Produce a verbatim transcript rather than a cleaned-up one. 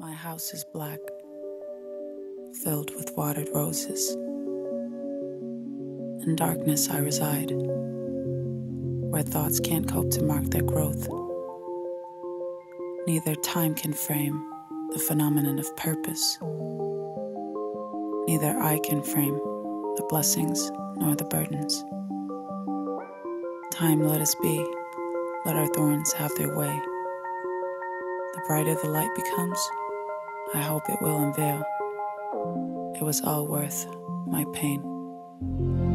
My house is black, filled with watered roses. In darkness I reside, where thoughts can't cope to mark their growth. Neither time can frame the phenomenon of purpose. Neither I can frame the blessings nor the burdens. Time, let us be, let our thorns have their way. The brighter the light becomes, I hope it will unveil. It was all worth my pain.